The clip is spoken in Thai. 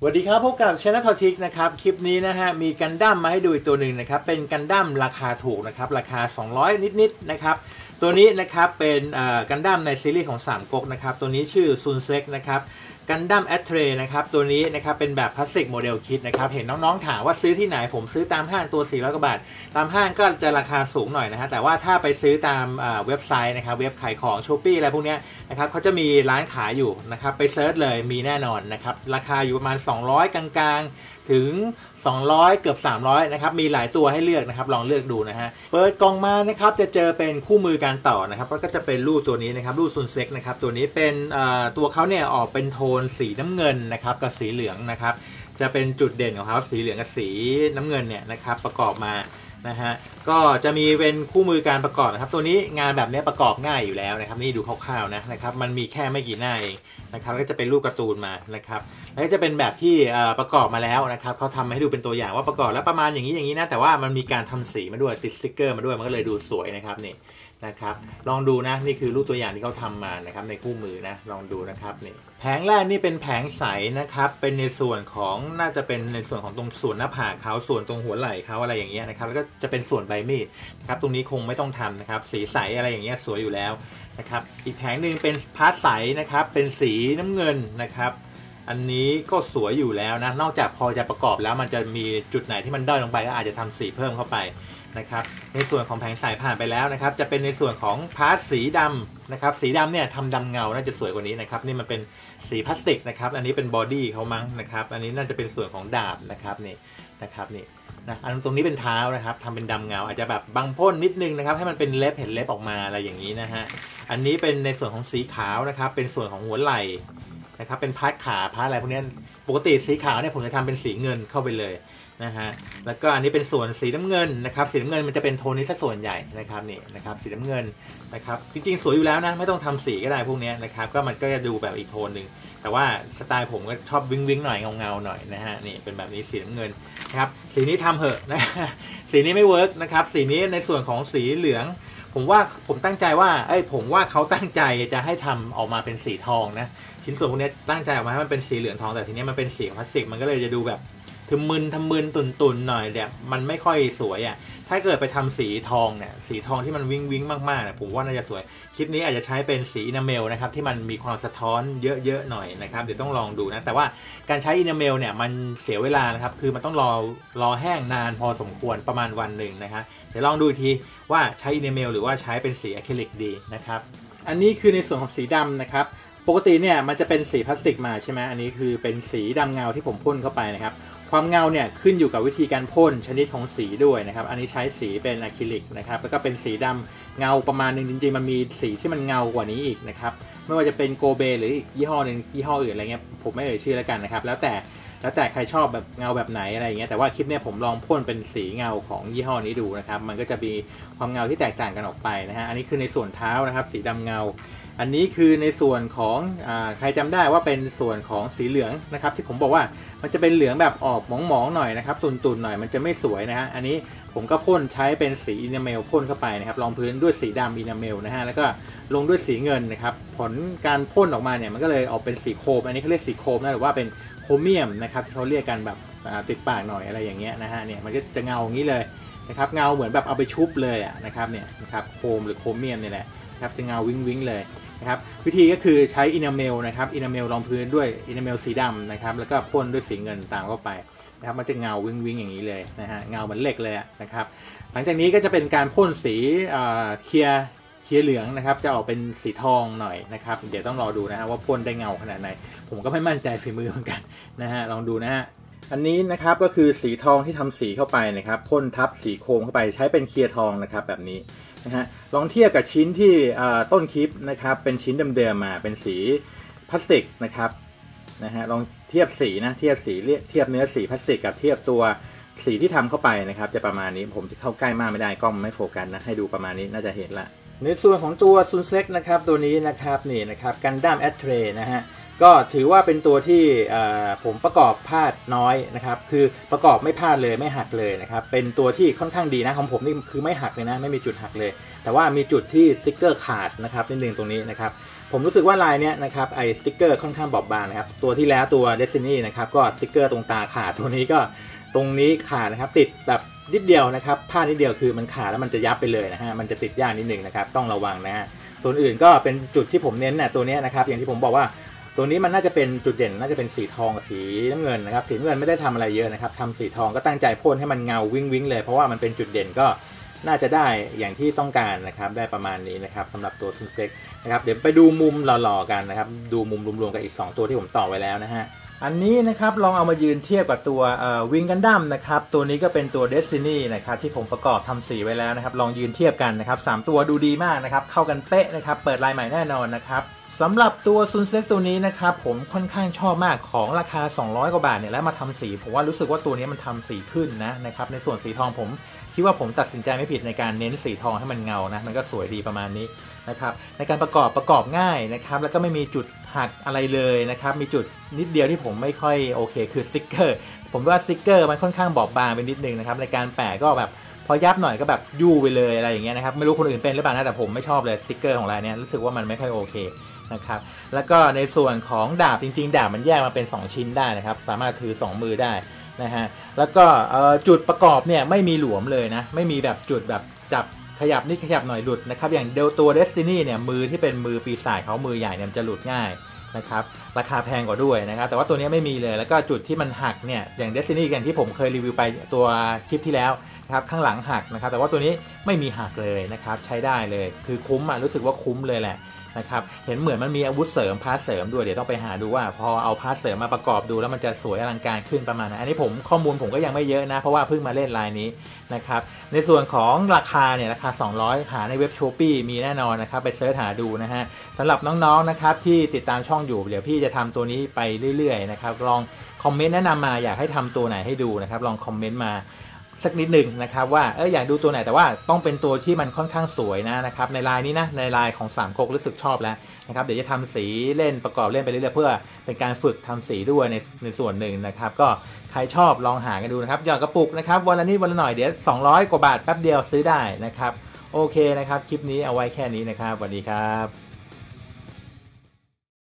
สวัสดีครับพบกับช anel ทอทิกนะครับคลิปนี้นะฮะมีกันดั้มมาให้ดูอีกตัวหนึ่งนะครับเป็นกันดั้มราคาถูกนะครับราคา200นิดๆนะครับตัวนี้นะครับเป็นกันดั้มในซีรีส์ของ3ก๊กนะครับตัวนี้ชื่อซุนเซ็กนะครับกันดั้มแอตเทรนะครับตัวนี้นะครับเป็นแบบพลาสติกโมเดลคิดนะครับเห็นน้องๆถามว่าซื้อที่ไหนผมซื้อตามห้างตัว400 กว่าบาทตามห้างก็จะราคาสูงหน่อยนะฮะแต่ว่าถ้าไปซื้อตามเว็บไซต์นะครับเว็บขายของ Shopee อะไรพวกนี้นะครับเขาจะมีร้านขายอยู่นะครับไปเซิร์ชเลยมีแน่นอนนะครับราคาอยู่ประมาณ200กลางๆถึง200เกือบ300นะครับมีหลายตัวให้เลือกนะครับลองเลือกดูนะฮะเปิดกล่องมานะครับจะเจอเป็นคู่มือการต่อนะครับแล้วก็จะเป็นรูปตัวนี้นะครับรูปซุนเซ็กนะครับตัวนี้เป็นตัวเขาเนี่ยออกเป็นโทนสีน้ำเงินนะครับกับสีเหลืองนะครับจะเป็นจุดเด่นของเขาสีเหลืองกับสีน้ำเงินเนี่ยนะครับประกอบมานะฮะก็จะมีเป็นคู่มือการประกอบนะครับตัวนี้งานแบบนี้ประกอบง่ายอยู่แล้วนะครับนี่ดูคร่าวๆนะครับมันมีแค่ไม่กี่หน้าเองนะครับก็จะเป็นรูปการ์ตูนมานะครับแล้วก็จะเป็นแบบที่ประกอบมาแล้วนะครับเขาทำให้ดูเป็นตัวอย่างว่าประกอบแล้วประมาณอย่างนี้นะแต่ว่ามันมีการทำสีมาด้วยติดสติ๊กเกอร์มาด้วยมันก็เลยดูสวยนะครับนี่นะครับลองดูนะนี่คือรูปตัวอย่างที่เขาทำมานะครับในคู่มือนะลองดูนะครับนี่แผงแรกนี่เป็นแผงใสนะครับเป็นในส่วนของน่าจะเป็นในส่วนของตรงส่วนหน้าผากเขาส่วนตรงหัวไหล่เขาอะไรอย่างเงี้ยนะครับแล้วก็จะเป็นส่วนใบมีดนะครับตรงนี้คงไม่ต้องทำนะครับสีใสอะไรอย่างเงี้ยสวยอยู่แล้วนะครับอีกแผงหนึ่งเป็นพาร์ทใสนะครับเป็นสีน้ำเงินนะครับอันนี้ก็สวยอยู่แล้วนะนอกจากพอจะประกอบแล้วมันจะมีจุดไหนที่มันด้อยลงไปก็อาจจะทำสีเพิ่มเข้าไปนะครับในส่วนของแผงสายผ่านไปแล้วนะครับจะเป็นในส่วนของพาร์ทสีดำนะครับสีดำเนี่ยทำดำเงาน่าจะสวยกว่านี้นะครับนี่มันเป็นสีพลาสติกนะครับอันนี้เป็นบอดี้เขามั้งนะครับอันนี้น่าจะเป็นส่วนของดาบนะครับนี่นะครับนี่นะอันตรงนี้เป็นเท้านะครับทำเป็นดำเงาอาจจะแบบบังพ่นนิดนึงนะครับให้มันเป็นเล็บเห็นเล็บออกมาอะไรอย่างนี้นะฮะอันนี้เป็นในส่วนของสีขาวนะครับเป็นส่วนของหัวไหล่นะครับเป็นพาร์ทขาพาร์ทอะไรพวกนี้ปกติสีขาวเนี่ยผมจะทำเป็นสีเงินเข้าไปเลยนะฮะแล้วก็อันนี้เป็นส่วนสีน้ำเงินนะครับสีน้ำเงินมันจะเป็นโทนนี้ซะส่วนใหญ่นะครับนี่นะครับสีน้ำเงินนะครับจริงๆสวยอยู่แล้วนะไม่ต้องทำสีก็ได้พวกนี้นะครับก็มันก็จะดูแบบอีกโทนหนึ่งแต่ว่าสไตล์ผมก็ชอบวิ้งหน่อยเงาหน่อยนะฮะนี่เป็นแบบนี้สีน้ำเงินนะครับสีนี้ทำเหอะนะสีนี้ไม่เวิร์กนะครับสีนี้ในส่วนของสีเหลืองผมตั้งใจว่าผมว่าเขาตั้งใจจะให้ทำออกมาเป็นสีทองนะชิ้นส่วนพวกนี้ตั้งใจออกมาให้มันเป็นสีเหลืองทองแต่ทีนี้มันเป็นสีพลาสติกมันก็เลยจะดูแบบทำมึนตุ่นหน่อยเนี่ยมันไม่ค่อยสวยอ่ะถ้าเกิดไปทำสีทองเนี่ยสีทองที่มันวิ้งมากๆเนี่ยผมว่าน่าจะสวยคลิปนี้อาจจะใช้เป็นสีอินาเมลนะครับที่มันมีความสะท้อนเยอะๆหน่อยนะครับเดี๋ยวต้องลองดูนะแต่ว่าการใช้อินาเมลเนี่ยมันเสียเวลานะครับคือมันต้องรอแห้งนานพอสมควรประมาณวันหนึ่งนะครับเดี๋ยวลองดูอีกทีว่าใช้อินาเมลหรือว่าใช้เป็นสีอะคริลิกดีนะครับอันนี้คือในส่วนของสีดำนะครับปกติเนี่ยมันจะเป็นสีพลาสติกมาใช่ไหมอันนี้คือเป็นสีดำเงาที่ผมพ่นเข้าไปนะครับความเงาเนี่ยขึ้นอยู่กับวิธีการพ่นชนิดของสีด้วยนะครับอันนี้ใช้สีเป็นอะคริลิกนะครับแล้วก็เป็นสีดำเงาประมาณนึงจริงๆมันมีสีที่มันเงากว่านี้อีกนะครับไม่ว่าจะเป็นโกเบหรืออีกยี่ห้อหนึ่งยี่ห้ออื่นอะไรเงี้ยผมไม่เอ่ยชื่อแล้วกันนะครับแล้วแต่ใครชอบแบบเงาแบบไหนอะไรอย่างเงี้ยแต่ว่าคลิปเนี้ยผมลองพ่นเป็นสีเงาของยี่ห้อนี้ดูนะครับมันก็จะมีความเงาที่แตกต่างกันออกไปนะฮะอันนี้คือในส่วนเท้านะครับสีดำเงาอันนี้คือในส่วนของใครจำได้ว่าเป็นส่วนของสีเหลืองนะครับที่ผมบอกว่ามันจะเป็นเหลืองแบบออกหมองๆหน่อยนะครับตุ่นๆหน่อยมันจะไม่สวยนะฮะอันนี้ผมก็พ่นใช้เป็นสีอินาเมลพ่นเข้าไปนะครับรองพื้นด้วยสีดำอินาเมลนะฮะแล้วก็ลงด้วยสีเงินนะครับผลการพ่นออกมาเนี่ยมันก็เลยออกเป็นสีโครมอันนี้เขาเรียกสีโครมนะหรือว่าเป็นโครเมียมนะครับที่เขาเรียกกันแบบติดปากหน่อยอะไรอย่างเงี้ยนะฮะเนี่ยมันก็จะเงาอย่างนี้เลยนะครับเงาเหมือนแบบเอาไปชุบเลยนะครับเนี่ยนะครับโครมหรือโครเมียมนี่แหละนะครับจะเงาวิ้งเลยนะครับวิธีก็คือใช้อินาเมลนะครับอินาเมลรองพื้นด้วยอินาเมลสีดำนะครับแล้วก็พ่นด้วยสีเงินตามเข้าไปนะครับมันจะเงาวิ้งอย่างนี้เลยนะฮะเงาเหมือนเหล็กเลยนะครับหลังจากนี้ก็จะเป็นการพ่นสีเคลียร์เหลืองนะครับจะออกเป็นสีทองหน่อยนะครับเดี๋ยวต้องรอดูนะฮะว่าพ่นได้เงาขนาดไหนผมก็ไม่มั่นใจฝีมือเหมือนกันนะฮะลองดูนะฮะอันนี้นะครับก็คือสีทองที่ทำสีเข้าไปนะครับพ่นทับสีโครมเข้าไปใช้เป็นเคลียร์ทองนะครับแบบนี้นะฮะลองเทียบกับชิ้นที่ต้นคลิปนะครับเป็นชิ้นเดิมๆมาเป็นสีพลาสติกนะครับลองเทียบสีนะเทียบเนื้อสีพลาสติกกับเทียบตัวสีที่ทำเข้าไปนะครับจะประมาณนี้ผมจะเข้าใกล้มากไม่ได้กล้องไม่โฟกัสนะให้ดูประมาณนี้น่าจะเห็นละในส่วนของตัวซุนเซ็กนะครับตัวนี้นะครับนี่นะครับกันดั้มแอตเทรนะฮะก็ถือว่าเป็นตัวที่ผมประกอบพลาดน้อยนะครับคือประกอบไม่พลาดเลยไม่หักเลยนะครับเป็นตัวที่ค่อนข้างดีนะของผมนี่คือไม่หักเลยนะไม่มีจุดหักเลยแต่ว่ามีจุดที่สติ๊กเกอร์ขาดนะครับนิดนึงตรงนี้นะครับผผมรู้สึกว่าลายเนี้ยนะครับไอสติ๊กเกอร์ค่อนข้างบอบบางนะครับตัวที่แล้วตัว Destiny นะครับก็สติ๊กเกอร์ตรงตาขาดตัวนี้ก็ตรงนี้ขาดนะครับติดแบบนิดเดียวนะครับผ้านิดเดียวคือมันขาดแล้วมันจะยับไปเลยนะฮะมันจะติดยากนิดนึงนะครับต้องระวังนะฮะตัวอื่นก็เป็นจุดที่ผมเน้นนะตัวนี้นะครับอย่างที่ผมบอกว่าตัวนี้มันน่าจะเป็นจุดเด่นน่าจะเป็นสีทองกับสีน้ำเงินนะครับสีน้ำเงินไม่ได้ทำอะไรเยอะนะครับทำสีทองก็ตั้งใจพ่นให้มันเงาวิ้งวิ้งเลยเพราะว่ามันเป็นจุดเด่นก็น่าจะได้อย่างที่ต้องการนะครับได้ประมาณนี้นะครับสำหรับตัวทุนเซ็กนะครับเดี๋ยวไปดูมุมหล่อๆกันนะครับดูมุมรวมๆกับอีก2ตัวที่ผมต่อไว้แล้วนะฮะอันนี้นะครับลองเอามายืนเทียบกับตัววิงกันดั้มนะครับตัวนี้ก็เป็นตัว Destiny นะครับที่ผมประกอบทำสีไว้แล้วนะครับลองยืนเทียบกันนะครับ3ตัวดูดีมากนะครับเข้ากันเป๊ะนะครับเปิดลายใหม่แน่นอนนะครับสำหรับตัวซุนเซ็กตัวนี้นะครับผมค่อนข้างชอบมากของราคา200กว่าบาทเนี่ยแล้วมาทำสีผมว่ารู้สึกว่าตัวนี้มันทำสีขึ้นนะครับในส่วนสีทองผมคิดว่าผมตัดสินใจไม่ผิดในการเน้นสีทองให้มันเงานะมันก็สวยดีประมาณนี้นะครับในการประกอบง่ายนะครับแล้วก็ไม่มีจุดหักอะไรเลยนะครับมีจุดนิดเดียวที่ผมไม่ค่อยโอเคคือสติ๊กเกอร์ผมว่าสติ๊กเกอร์มันค่อนข้างบอบบางไปนิดนึงนะครับในการแปะก็แบบพอยับหน่อยก็แบบยู่ไปเลยอะไรอย่างเงี้ยนะครับไม่รู้คนอื่นเป็นหรือเปล่านะแต่ผมไม่ชอบเลยสติ๊กเกอร์ของรายนี้รู้สึกว่ามันไม่ค่อยโอเคนะครับแล้วก็ในส่วนของดาบจริงๆดาบมันแยกมาเป็น2ชิ้นได้นะครับสามารถถือ2มือได้นะฮะแล้วก็จุดประกอบเนี่ยไม่มีหลวมเลยนะไม่มีแบบจุดแบบจับขยับนิดขยับหน่อยหลุดนะครับอย่างตัว Destiny เนี่ยมือที่เป็นมือปีศาจเขามือใหญ่เนี่ยจะหลุดง่ายนะครับราคาแพงกว่าด้วยนะครับแต่ว่าตัวนี้ไม่มีเลยแล้วก็จุดที่มันหักเนี่ยอย่าง Destiny อย่างที่ผมเคยรีวิวไปตัวคลิปที่แล้วนะครับข้างหลังหักนะครับแต่ว่าตัวนี้ไม่มีหักเลยนะครับใช้ได้เลยคือคุ้มรู้สึกว่าคุ้มเลยแหละนะครับเห็นเหมือนมันมีอาวุธเสริมพาร์ทเสริมด้วยเดี๋ยวต้องไปหาดูว่าพอเอาพาร์ทเสริมมาประกอบดูแล้วมันจะสวยอลังการขึ้นประมาณนั้นอันนี้ข้อมูลผมก็ยังไม่เยอะนะเพราะว่าเพิ่งมาเล่นลายนี้นะครับในส่วนของราคาเนี่ยราคา200หาในเว็บ Shopee มีแน่นอนนะครับไปเสิร์ชหาดูนะฮะสำหรับน้องๆนะครับที่ติดตามช่องอยู่เดี๋ยวพี่จะทำตัวนี้ไปเรื่อยๆนะครับลองคอมเมนต์แนะนำมาอยากให้ทำตัวไหนให้ดูนะครับลองคอมเมนต์มาสักนิดหนึ่งนะครับว่าอยากดูตัวไหนแต่ว่าต้องเป็นตัวที่มันค่อนข้างสวยนะครับในลายนี้นะในลายของสามก๊กรู้สึกชอบแล้วนะครับเดี๋ยวจะทำสีเล่นประกอบเล่นไปเรื่อยๆเพื่อเป็นการฝึกทำสีด้วยในส่วนหนึ่งนะครับก็ใครชอบลองหากันดูนะครับหยอดกระปุกนะครับวันละนิดวันละหน่อยเดี๋ยว200กว่าบาทแป๊บเดียวซื้อได้นะครับโอเคนะครับคลิปนี้เอาไว้แค่นี้นะครับสวัสดีครับ